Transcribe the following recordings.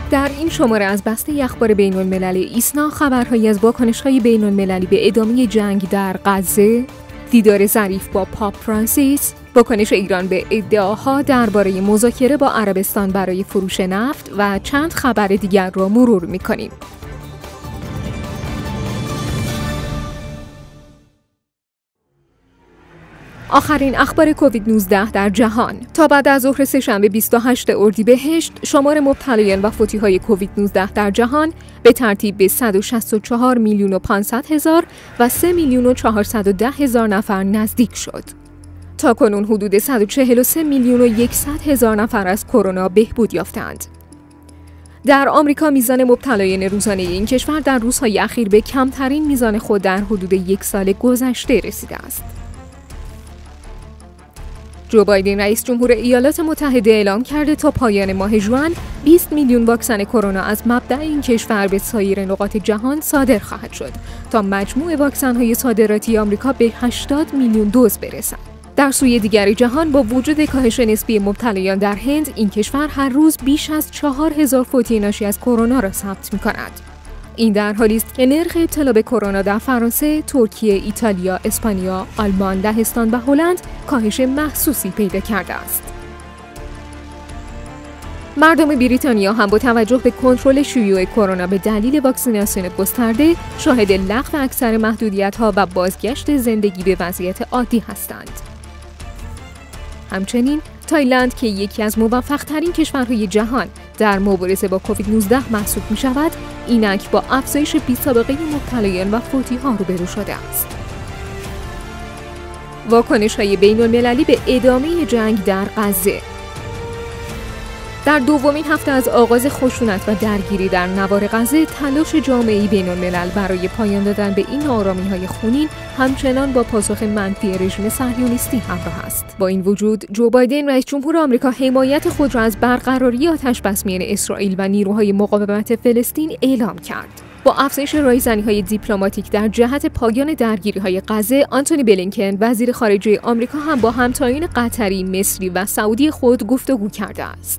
در این شماره از بسته اخبار بین‌المللی ایسنا خبرهایی از واکنش‌های بین‌المللی به ادامه جنگ در غزه، دیدار ظریف با پاپ فرانسیس، واکنش ایران به ادعاها درباره مذاکره با عربستان برای فروش نفت و چند خبر دیگر را مرور می‌کنیم. آخرین اخبار کووید 19 در جهان. تا بعد از ظهر سه‌شنبه 28 اردیبهشت شمار مبتلایان و فوتی‌های کووید 19 در جهان به ترتیب به 164,500,000 و 3,410,000 نفر نزدیک شد. تاکنون حدود 143,100,000 نفر از کرونا بهبود یافتند. در آمریکا میزان مبتلایان روزانه این کشور در روزهای اخیر به کمترین میزان خود در حدود یک سال گذشته رسیده است. جو بایدن رئیس جمهور ایالات متحده اعلام کرده تا پایان ماه ژوئن 20 میلیون واکسن کرونا از مبدأ این کشور به سایر نقاط جهان صادر خواهد شد تا مجموع واکسن‌های صادراتی آمریکا به 80 میلیون دوز برسد. در سوی دیگر جهان با وجود کاهش نسبی مبتلایان در هند، این کشور هر روز بیش از 4,000 فوتی ناشی از کرونا را ثبت می‌کند. این در حالی است که نرخ ابتلا به کرونا در فرانسه، ترکیه، ایتالیا، اسپانیا، آلمان، لهستان و هلند کاهش محسوسی پیدا کرده است. مردم بریتانیا هم با توجه به کنترل شیوع کرونا به دلیل واکسیناسیون گسترده، شاهد لغو اکثر محدودیت‌ها و بازگشت زندگی به وضعیت عادی هستند. همچنین تایلند که یکی از موفق‌ترین کشورهای جهان در مبارزه با کووید 19 محسوب می‌شود، اینک با افزایش بی‌سابقه مبتلایان و فوتی‌ها روبرو شده است. واکنش‌های بین‌المللی به ادامه جنگ در غزه. در دومین هفته از آغاز خشونت و درگیری در نوار غزه، تلاش جامعه بین‌الملل برای پایان دادن به این ناآرامی‌های خونین همچنان با پاسخ منفی رژیم صهیونیستی همراه است. با این وجود، جو بایدن رئیس جمهور آمریکا حمایت خود را از برقراری آتش‌بس میان اسرائیل و نیروهای مقاومت فلسطین اعلام کرد. با افزایش رایزنی‌های دیپلماتیک در جهت پایان درگیری‌های غزه، آنتونی بلینکن وزیر خارجه آمریکا هم با همتایان قطری، مصری و سعودی خود گفتگو کرده است.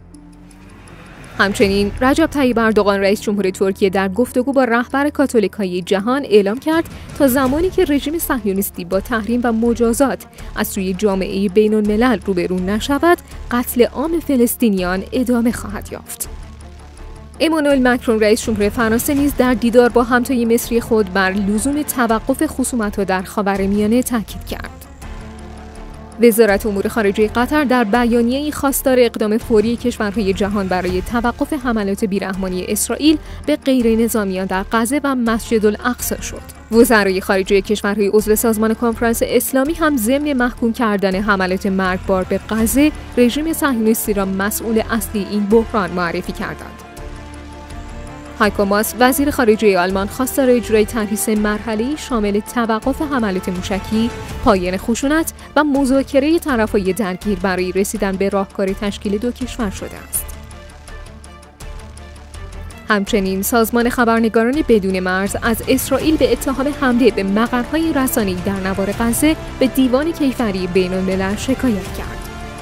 همچنین رجب طیب اردوغان رئیس جمهور ترکیه در گفتگو با رهبر کاتولیک‌های جهان اعلام کرد تا زمانی که رژیم صهیونیستی با تحریم و مجازات از سوی جامعه بین‌الملل روبرو نشود، قتل عام فلسطینیان ادامه خواهد یافت. امانوئل مکرون رئیس جمهور فرانسه نیز در دیدار با همتای مصری خود بر لزوم توقف خصومت‌ها در خاورمیانه تاکید کرد. وزارت امور خارجه قطر در بیانیه‌ای خواستار اقدام فوری کشورهای جهان برای توقف حملات بیرحمانه اسرائیل به غیرنظامیان در غزه و مسجد الاقصی شد. وزرای خارجه کشورهای عضو سازمان کنفرانس اسلامی هم ضمن محکوم کردن حملات مرگبار به غزه، رژیم صهیونیستی را مسئول اصلی این بحران معرفی کردند. هایکو ماس وزیر خارجه آلمان خواستار اجرای طرحی 3 مرحله‌ای شامل توقف حملات موشکی، پایان خشونت و مذاکره طرفای درگیر برای رسیدن به راهکار تشکیل 2 کشور شده است. همچنین سازمان خبرنگاران بدون مرز از اسرائیل به اتهام حمله به مقرهای رسانه‌ای در نوار غزه به دیوان کیفری بین‌الملل شکایت کرد.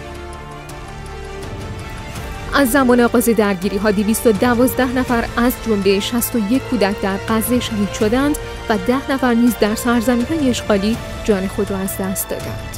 از زمان آغاز درگیری‌ها 212 نفر از جمله 61 کودک در غزه شهید شدند و 10 نفر نیز در سرزمین‌های اشغالی جان خود را از دست دادند.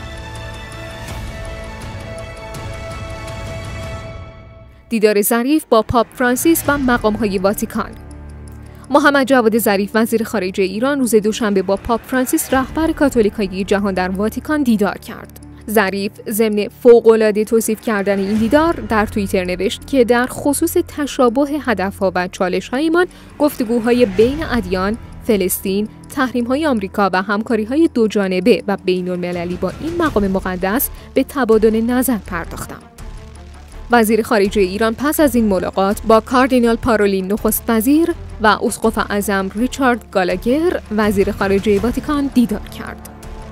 دیدار ظریف با پاپ فرانسیس و مقام‌های واتیکان. محمد جواد ظریف وزیر خارجه ایران روز دوشنبه با پاپ فرانسیس رهبر کاتولیک‌های جهان در واتیکان دیدار کرد. ظریف ضمن فوق‌العاده توصیف کردن این دیدار در توییتر نوشت که در خصوص تشابه هدف‌ها و چالش‌هایمان، گفتگوهای بین ادیان، فلسطین، تحریم‌های آمریکا و همکاری‌های دوجانبه و بین‌المللی با این مقام مقدس به تبادل نظر پرداختم. وزیر خارجه ایران پس از این ملاقات با کاردینال پارولین نخست وزیر و اسقف اعظم ریچارد گالاگر وزیر خارجه واتیکان دیدار کرد.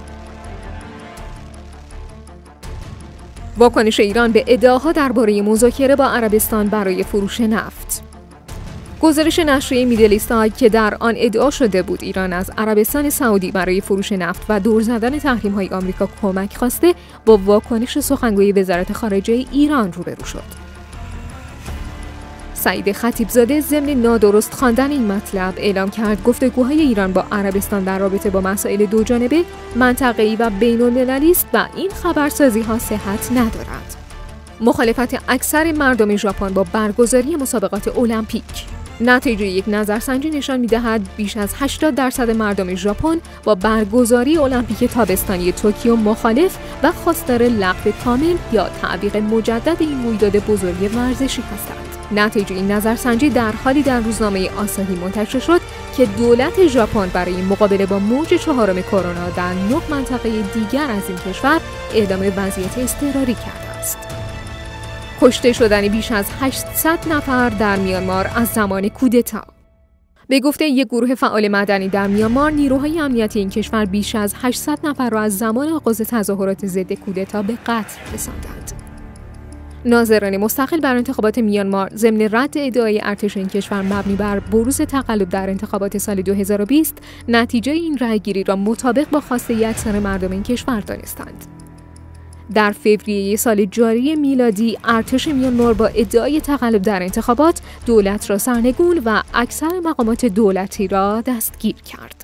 واکنش ایران به ادعاها درباره مذاکره با عربستان برای فروش نفت. گزارش نشریه میدل ایست که در آن ادعا شده بود ایران از عربستان سعودی برای فروش نفت و دور زدن تحریم‌های آمریکا کمک خواسته، با واکنش سخنگوی وزارت خارجه ایران روبرو شد. سعید خطیبزاده ضمن نادرست خواندن این مطلب اعلام کرد گفتگوهای ایران با عربستان در رابطه با مسائل دوجانبه، منطقه‌ای و بین‌المللی است و این خبرسازی‌ها صحت ندارد. مخالفت اکثر مردم ژاپن با برگزاری مسابقات المپیک. نتیجه یک نظرسنجی نشان می‌دهد بیش از 80% مردم ژاپن با برگزاری المپیک تابستانی توکیو مخالف و خواستار لغو کامل یا تعویق مجدد این رویداد بزرگ ورزشی هستند. نتیجه این نظرسنجی در حالی در روزنامه آساهی منتشر شد که دولت ژاپن برای مقابله با موج 4 کرونا در 9 منطقه دیگر از این کشور اعلام وضعیت اضطراری کرده است. کشته شدن بیش از 800 نفر در میانمار از زمان کودتا. به گفته یک گروه فعال مدنی در میانمار، نیروهای امنیتی این کشور بیش از 800 نفر را از زمان آغاز تظاهرات ضد کودتا به قتل رساندند. ناظران مستقل بر انتخابات میانمار ضمن رد ادعای ارتش این کشور مبنی بر بروز تقلب در انتخابات سال 2020 نتیجه این رأیگیری را مطابق با خواسته اکثر مردم این کشور دانستند. در فوریه سال جاری میلادی ارتش میانمار با ادعای تقلب در انتخابات دولت را سرنگون و اکثر مقامات دولتی را دستگیر کرد.